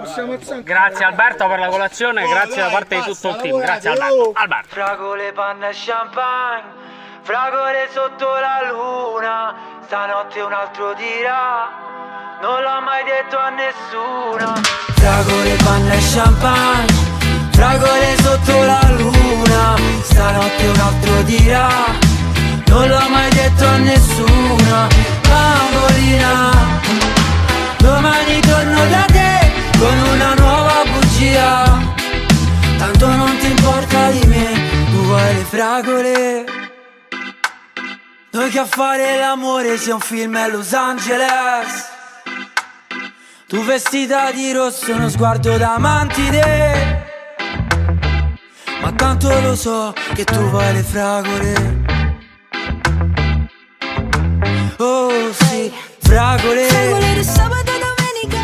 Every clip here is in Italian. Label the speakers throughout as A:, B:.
A: Grazie Alberto per la colazione, grazie da parte di tutto il team. Grazie Alberto.
B: Fragole, panna e champagne, fragole sotto la luna, stanotte un altro dirà, non l'ho mai detto a nessuno. Fragole, panna e champagne, fragole sotto la luna, stanotte un altro dirà, non l'ho mai detto a nessuno. Bambolina, domani torno da te con una nuova bugia, tanto non ti importa di me, tu vuoi le fragole. Noi che a fare l'amore sia un film a Los Angeles, tu vestita di rosso, uno sguardo da mantide, ma tanto lo so che tu vuoi le fragole. Oh sì, fragole.
C: Fragole di sabato, domenica,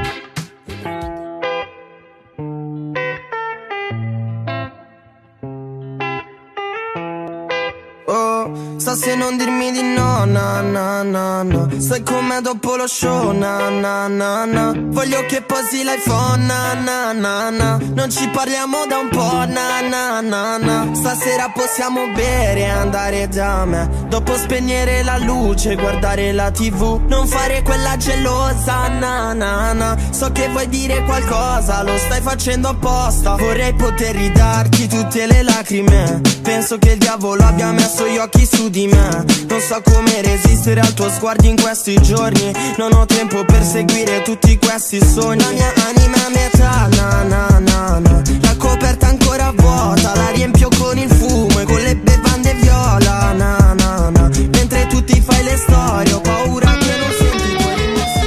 D: So se non dirmi di no, na na na na. Sai com'è dopo lo show, na na na na. Voglio che posi l'iPhone, na na na na. Non ci parliamo da un po', na na na na. Stasera possiamo bere e andare da me, dopo spegnere la luce, guardare la TV, non fare quella gelosa, na na na. So che vuoi dire qualcosa, lo stai facendo apposta. Vorrei poter ridarti tutte le lacrime, penso che il diavolo abbia messo gli occhi su di me. Non so come resistere al tuo sguardo in questi giorni, non ho tempo per seguire tutti questi sogni. La mia anima è a metà, na na na na. La coperta ancora vuota, la riempio con il fumo e con le bevande viola, na na na. Mentre tu ti fai le storie, ho paura che non senti i tuoi rimorsi.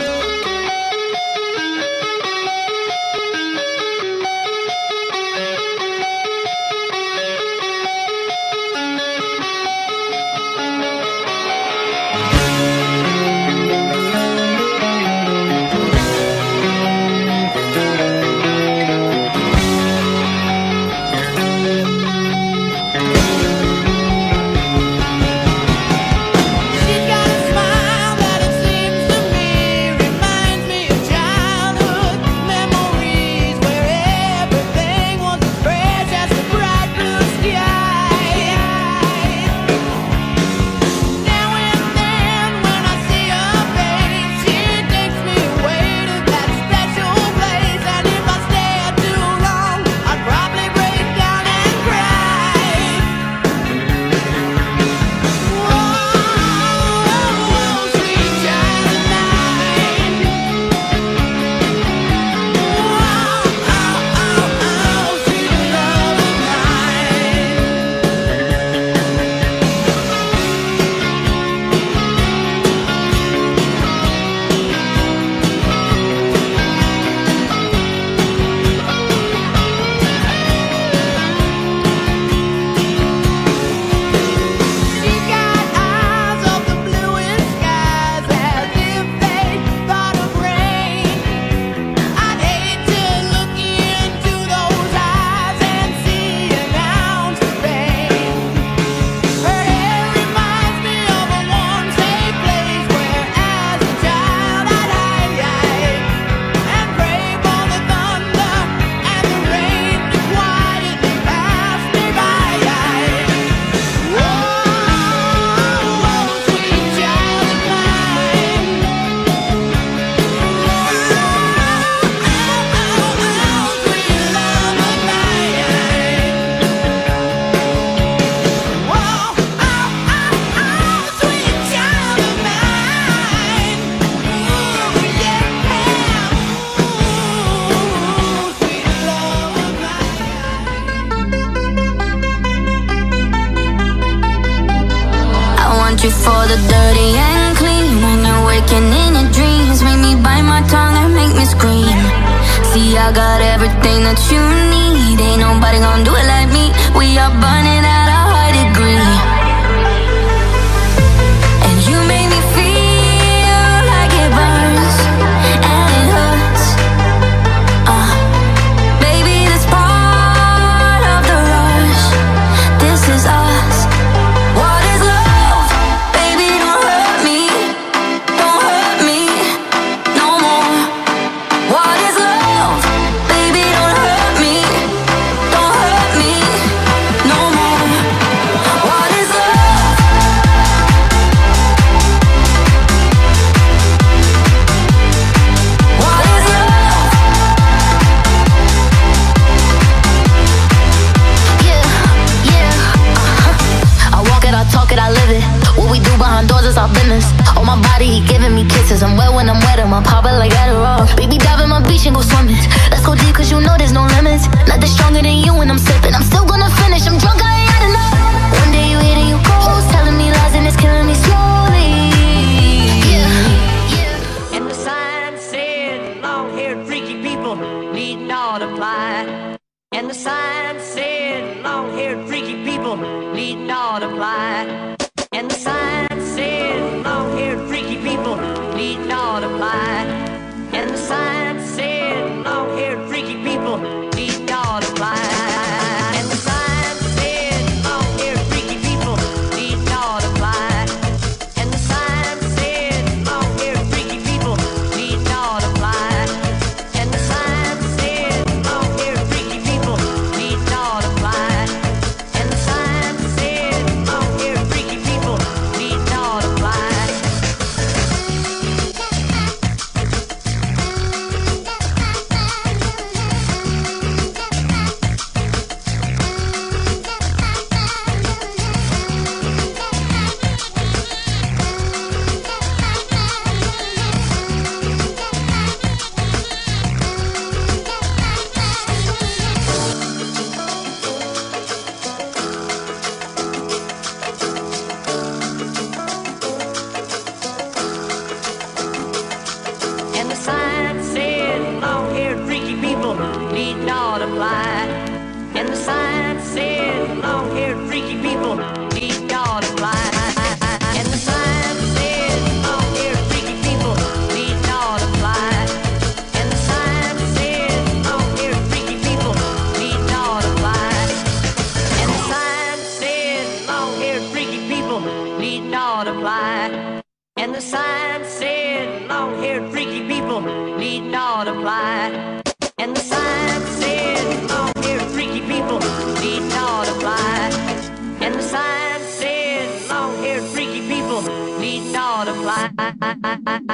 C: you for the dirty and clean. When you're waking in your dreams, make me bite my tongue and make me scream. See, I got everything that you need. Ain't nobody gonna do it like me. We are burning at a high degree. And you make me feel like it burns and it hurts. Baby, this part of the rush. This is us. What is love? Baby, don't hurt me. Don't hurt me no more. What is love? lemons. On my body, he giving me kisses. I'm wet when I'm wet, I'm popping like Adderall. Baby, dive in my beach and go swimming. Let's go deep, cause you know there's no limits. Nothing stronger than you when I'm sipping. I'm still gonna finish, I'm drunk, I ain't had enough. One day you hit and you go, telling me lies and it's killing me slowly. Yeah.
E: And the sign said, long-haired freaky people need not apply. And the sign said, long-haired freaky people need not apply. And the sign said, long-haired freaky people need not apply. And the sign said, long-haired freaky people need not apply. And the sign said, long-haired freaky people need not apply. And the sign said, long-haired freaky people need not apply. And the sign said, long-haired freaky people need not apply. And the sign said, long-haired freaky people need not apply. And the sign said, long-haired freaky people need not apply. And the sign said, long-haired freaky people need not apply. And the sign said, long-haired freaky people need not apply. And the sign said, long-haired freaky people need not apply. And the sign said, long-haired freaky people need not apply. And the sign said, long-haired freaky people need not apply. And the sign said, long-haired freaky people need not apply. And the sign said, long-haired freaky people need not apply.